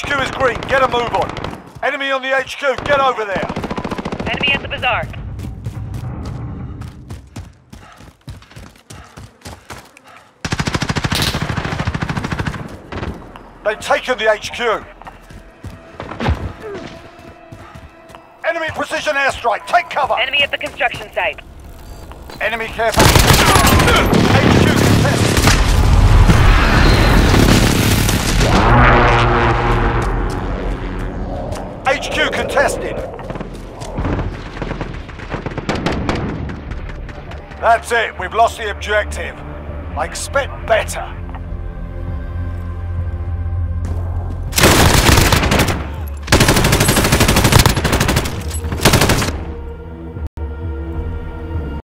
HQ is green. Get a move on. Enemy on the HQ. Get over there. Enemy at the bazaar. They've taken the HQ. Enemy precision airstrike. Take cover. Enemy at the construction site. Enemy care package. HQ contested. HQ contested. That's it. We've lost the objective. I expect better.